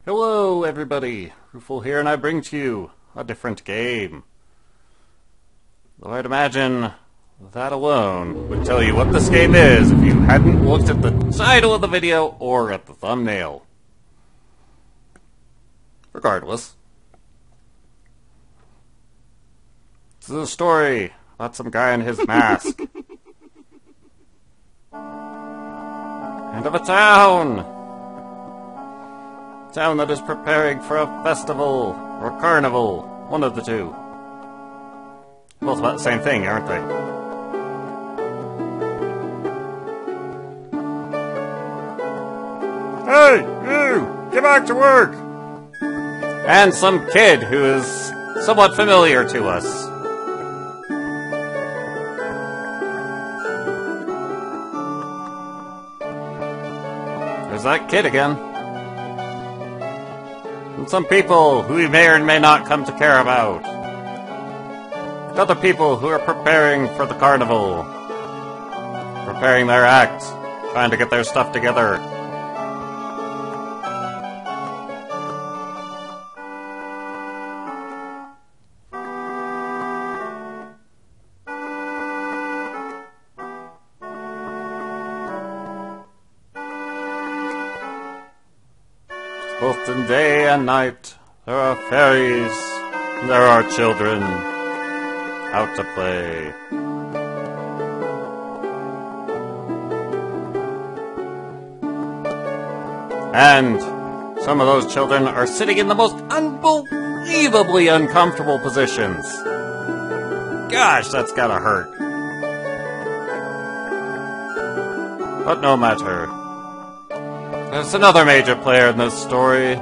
Hello everybody, Rufel here, and I bring to you a different game. Though I'd imagine that alone would tell you what this game is if you hadn't looked at the title of the video or at the thumbnail. Regardless. This is a story about some guy in his mask. And of a town! Town that is preparing for a festival or carnival, one of the two. Both about the same thing, aren't they? Hey, you! Get back to work! And some kid who is somewhat familiar to us. There's that kid again. And some people who we may or may not come to care about. And other people who are preparing for the carnival. Preparing their act. Trying to get their stuff together. Both in day and night, there are fairies, and there are children out to play. And some of those children are sitting in the most unbelievably uncomfortable positions. Gosh, that's gotta hurt. But no matter. There's another major player in this story.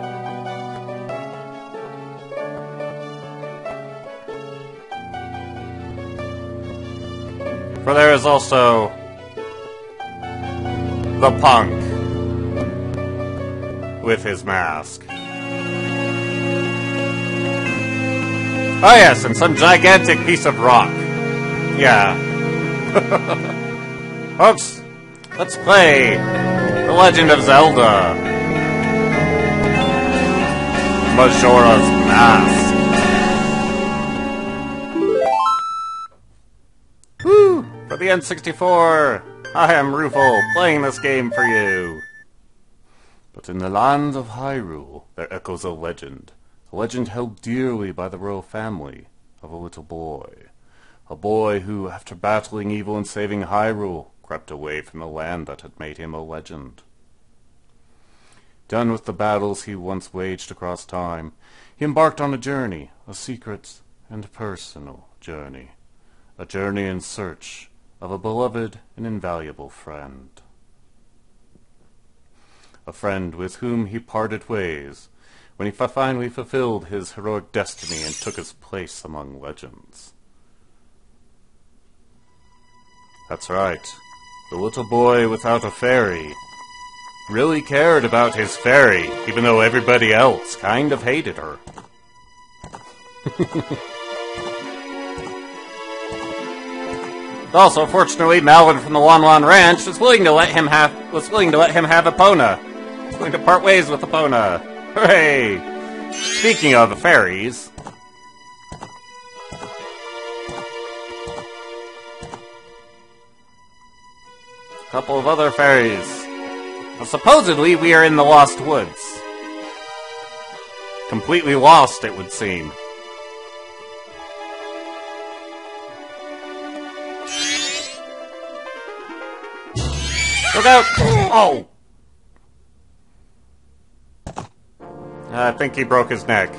For there is also the punk with his mask. Oh yes, and some gigantic piece of rock. Yeah. Folks, let's play The Legend of Zelda. Majora's Mask. Woo! For the N64, I am Rufel, playing this game for you. But in the land of Hyrule, there echoes a legend held dearly by the royal family of a little boy. A boy who, after battling evil and saving Hyrule, crept away from the land that had made him a legend. Done with the battles he once waged across time, he embarked on a journey, a secret and personal journey. A journey in search of a beloved and invaluable friend. A friend with whom he parted ways when he finally fulfilled his heroic destiny and took his place among legends. That's right, the little boy without a fairy really cared about his fairy, even though everybody else kind of hated her. Also, fortunately, Malvin from the Wan Wan Ranch was willing to let him have Epona. Willing to part ways with Epona. Hooray! Speaking of the fairies, a couple of other fairies. Well, supposedly, we are in the Lost Woods. Completely lost, it would seem. Look out! Oh! I think he broke his neck.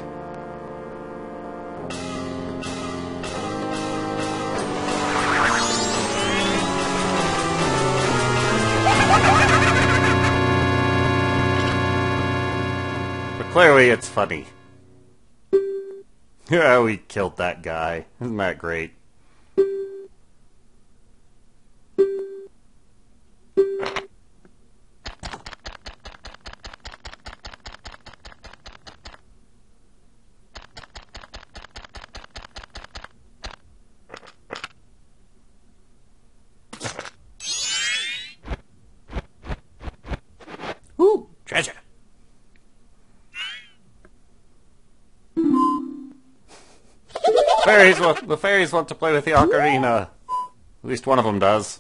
Clearly, it's funny. Yeah, we killed that guy. Isn't that great? Ooh, treasure. the fairies want to play with the ocarina. At least one of them does.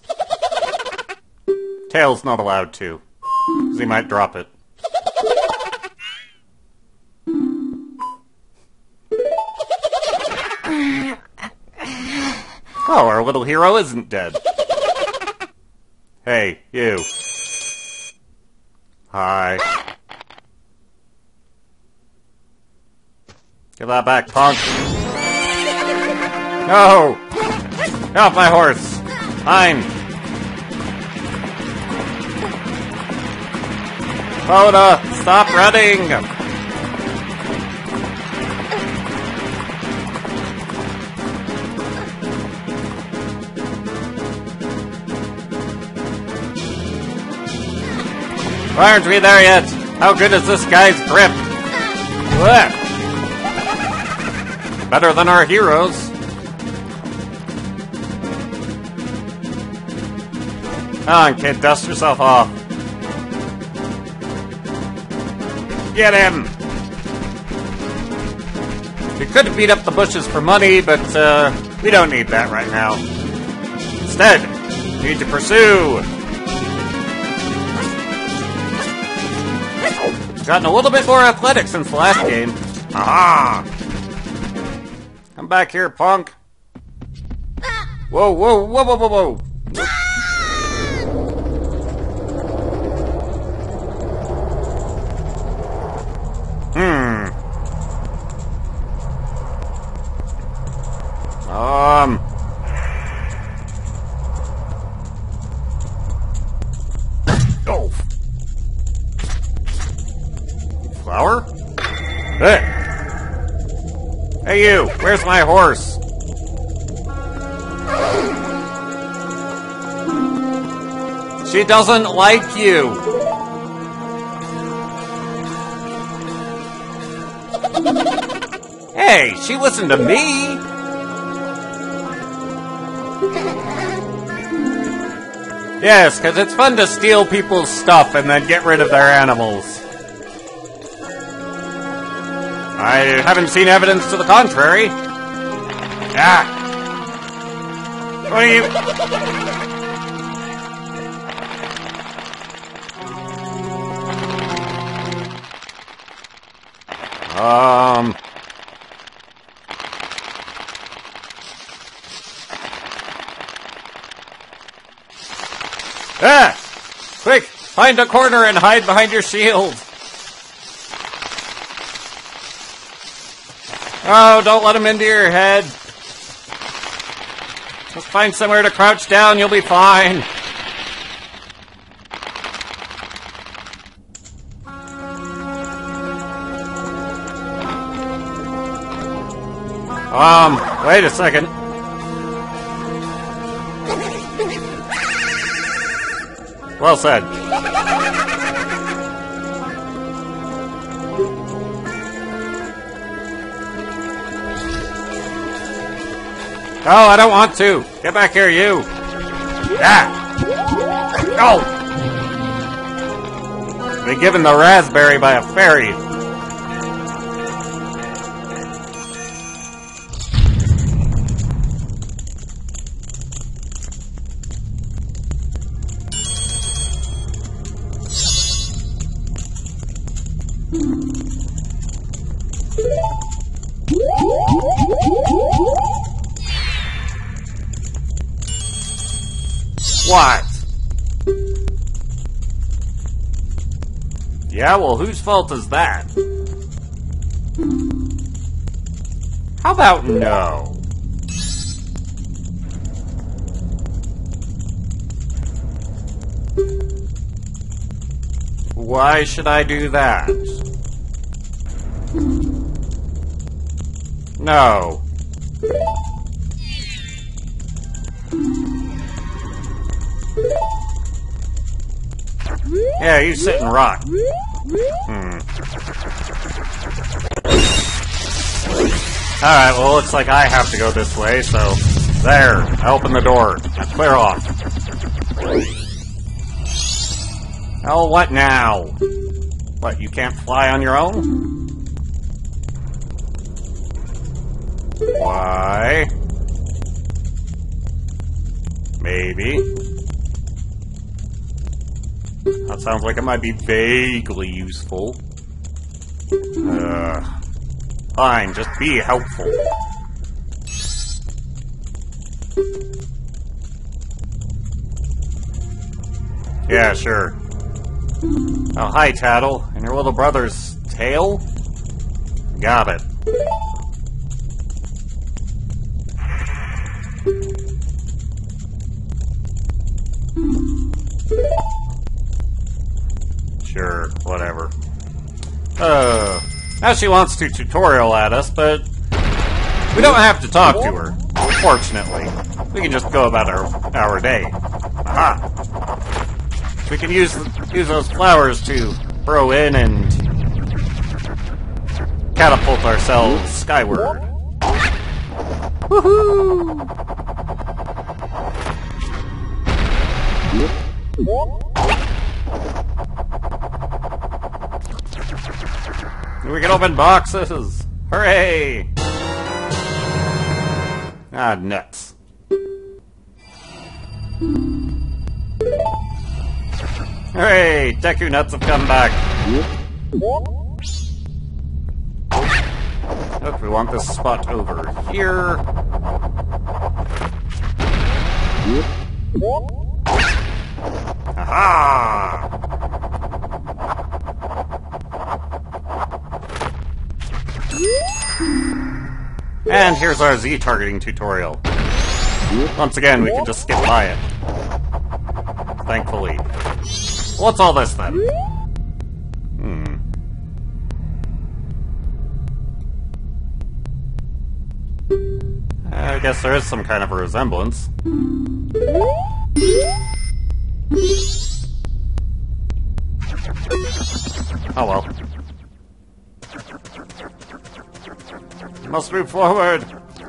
Tails not allowed to, because he might drop it. Oh, our little hero isn't dead. Hey, you. Hi. Give that back, punk. No! Get off my horse! Fine! Hoda, stop running! Why aren't we there yet? How good is this guy's grip? Blech. Better than our heroes. Come on, kid, dust yourself off. Get him! We could beat up the bushes for money, but we don't need that right now. Instead, we need to pursue. Gotten a little bit more athletic since the last game. Aha! Come back here, punk. Whoa, whoa, whoa, whoa, whoa, whoa. Oh. Flower? Hey! Hey you! Where's my horse? She doesn't like you! Hey! She listened to me! Yes, because it's fun to steal people's stuff and then get rid of their animals. I haven't seen evidence to the contrary. Ah! What are you... Ah! Quick! Find a corner and hide behind your shield! Oh, don't let him into your head. Just find somewhere to crouch down, you'll be fine. Wait a second. Well said. Oh, I don't want to. Get back here, you. Ah! No! Been given the raspberry by a fairy. What? Yeah, well, whose fault is that? How about no? Why should I do that? No. Yeah, you sit and rock. Alright, well, looks like I have to go this way, so... There, I open the door. Now clear off. Oh, what now? What, you can't fly on your own? Why? Maybe. That sounds like it might be vaguely useful. Fine, just be helpful. Yeah, sure. Oh, hi, Tattle. And your little brother's tail? Got it. Sure, whatever. Now she wants to tutorial at us, but we don't have to talk to her, fortunately. We can just go about our day. Aha! We can use those flowers to throw in and catapult ourselves skyward. Woohoo! We can open boxes! Hooray! Ah, nuts. Hooray! Deku nuts have come back. Look, we want this spot over here. Aha! And here's our Z targeting tutorial. Once again, we can just skip by it. Thankfully. What's all this then? I guess there is some kind of a resemblance. Oh well. Must move forward!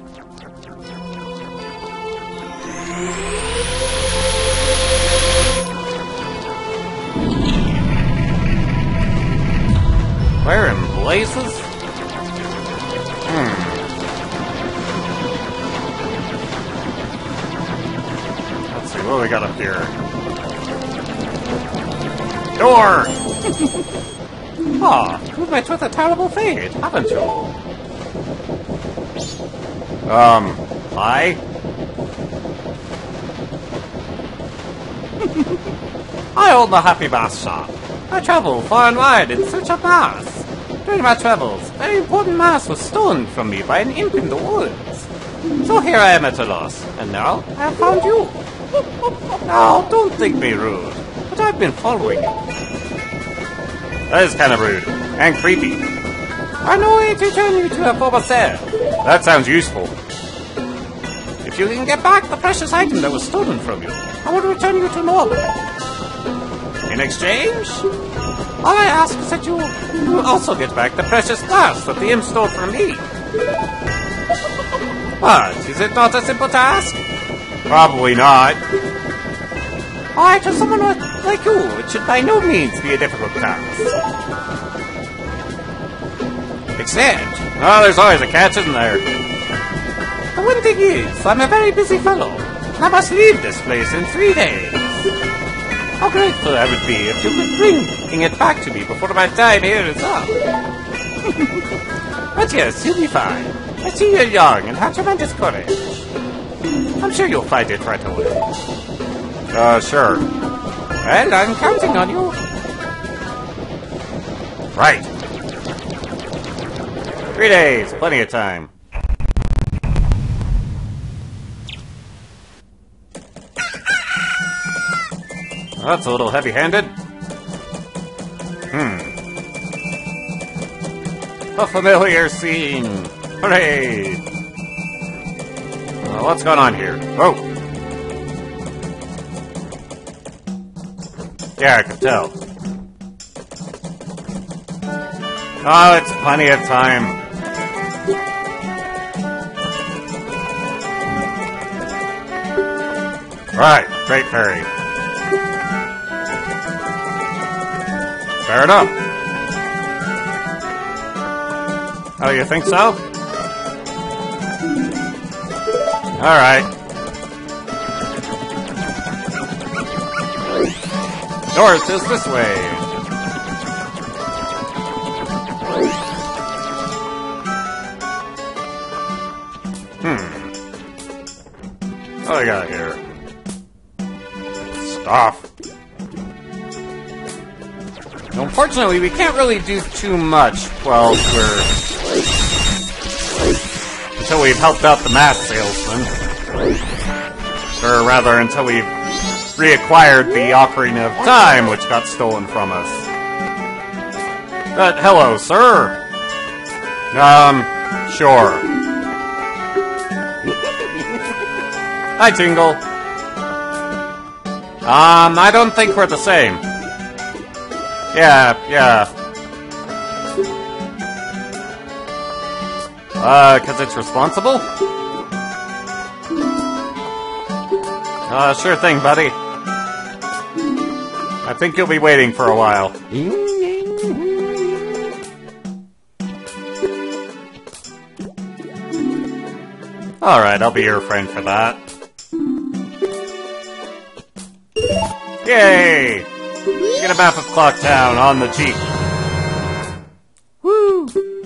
Where in blazes? Let's see, what do we got up here? Door! Aw, you've met with a terrible fate, haven't you? Hi? I own the Happy Mask shop. I travel far and wide in search of masks. During my travels, a very important mask was stolen from me by an imp in the woods. So here I am at a loss, and now I have found you. Now, don't think me rude, but I've been following you. That is kind of rude. And creepy. I know a way to return you to a former self. That sounds useful. If you can get back the precious item that was stolen from you, I will return you to normal. In exchange, all I ask is that you will also get back the precious glass that the imp stole from me. But, is it not a simple task? Probably not. Why, to someone like you, it should by no means be a difficult task. Except, oh, there's always a catch, isn't there? The one thing is, I'm a very busy fellow, and I must leave this place in 3 days. How grateful I would be if you could bring it back to me before my time here is up. But yes, you'll be fine. I see you're young and have tremendous courage. I'm sure you'll find it right away. Sure. Well, I'm counting on you. Right. 3 days, plenty of time. That's a little heavy-handed. A familiar scene. Hooray! What's going on here? Oh! Yeah, I can tell. Oh, it's plenty of time. Right, Great Fairy. Fair enough. Oh, you think so? Alright. North is this way. What do I got here? Stuff. Unfortunately, we can't really do too much while until we've helped out the mask salesman. Or rather, until we've reacquired the Ocarina of Time, which got stolen from us. But, hello, sir. Sure. Hi, Tingle. I don't think we're the same. Yeah. 'Cause it's responsible? Sure thing, buddy. I think you'll be waiting for a while. Alright, I'll be your friend for that. Yay! Get a map of Clock Town on the cheap. Woo!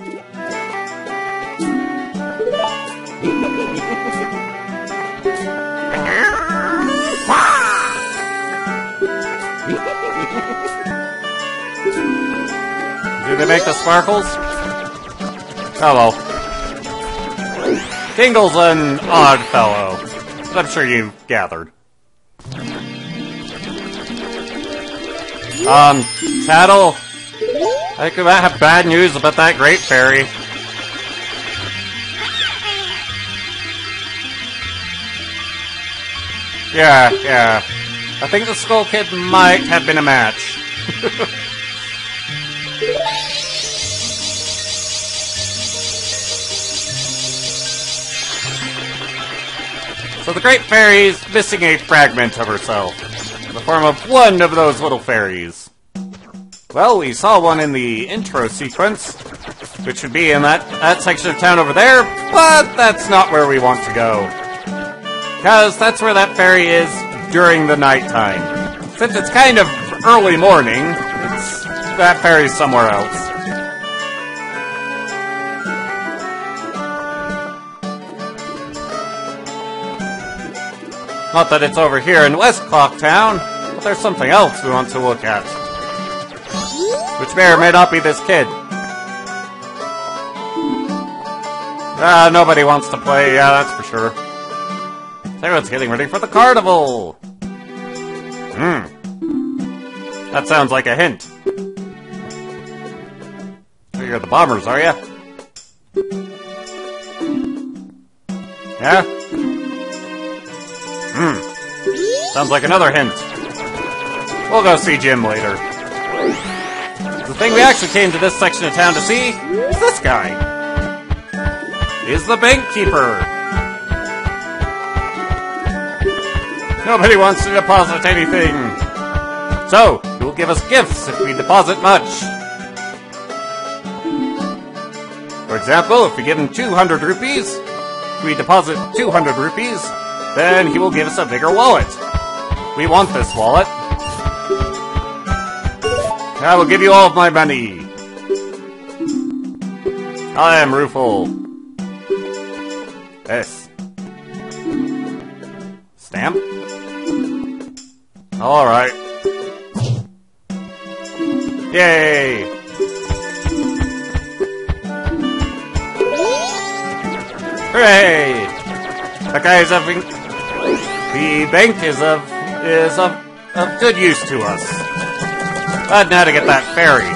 Do they make the sparkles? Oh well. Tingle's an odd fellow, but I'm sure you gathered. Tattle, I think we might have bad news about that Great Fairy. Yeah. I think the Skull Kid might have been a match. So the Great Fairy's missing a fragment of herself, in the form of one of those little fairies. Well, we saw one in the intro sequence, which would be in that section of town over there, but that's not where we want to go. Because that's where that fairy is during the nighttime. Since it's kind of early morning, that fairy's somewhere else. Not that it's over here in West Clock Town, but there's something else we want to look at. Which may or may not be this kid. Nobody wants to play, yeah, that's for sure. Everyone's getting ready for the carnival! That sounds like a hint. So you're the bombers, are ya? Yeah? Sounds like another hint. We'll go see Jim later. The thing we actually came to this section of town to see is this guy. He's the bank keeper. Nobody wants to deposit anything. So, he will give us gifts if we deposit much. For example, if we give him 200 rupees, if we deposit 200 rupees, then he will give us a bigger wallet. We want this wallet. I will give you all of my money. I am Rufal. Yes. Stamp? Alright. Yay! Hooray! That guy is having... The bank is of good use to us. Glad now to get that ferry.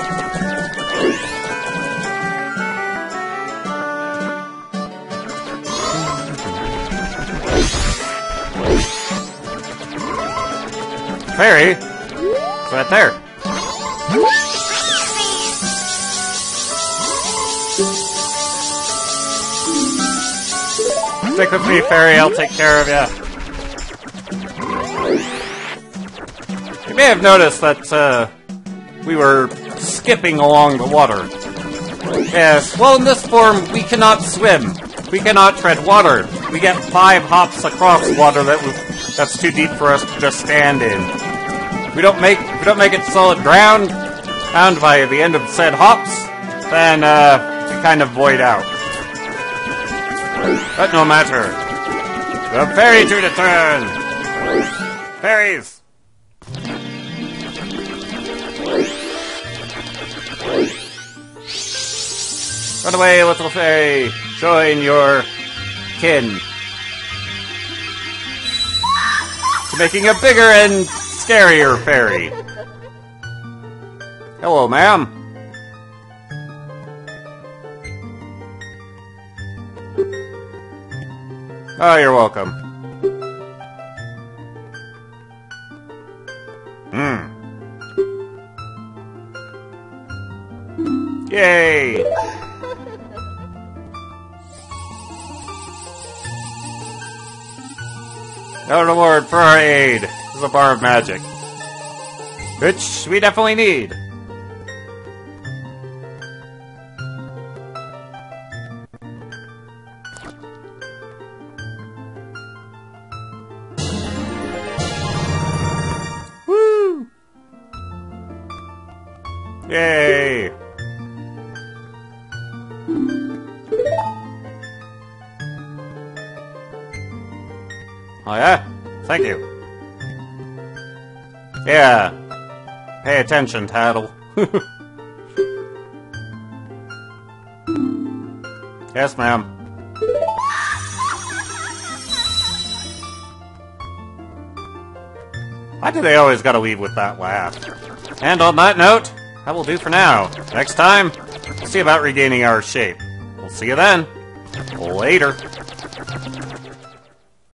Ferry? It's right there. Stick with me, Fairy, I'll take care of ya. You may have noticed that, we were skipping along the water. Yes, well in this form, we cannot swim. We cannot tread water. We get 5 hops across water that's too deep for us to just stand in. If we don't make it solid ground, and by the end of said hops, then we kind of void out. But no matter. The fairy to return. Fairies. Run away, little fairy. Join your kin. To making a bigger and scarier fairy. Hello, ma'am. Oh, you're welcome. Yay! No reward for our aid. This is a bar of magic. Which we definitely need. Woo! Yay! Oh yeah? Thank you. Yeah. Pay attention, Tattle. Yes, ma'am. Why do they always gotta leave with that laugh? And on that note, that will do for now. Next time, we'll see about regaining our shape. We'll see you then. Later.